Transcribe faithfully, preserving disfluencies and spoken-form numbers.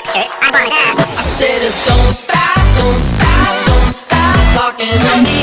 Maestus, I wanna dance. I said, don't stop, don't stop, don't stop talking to me.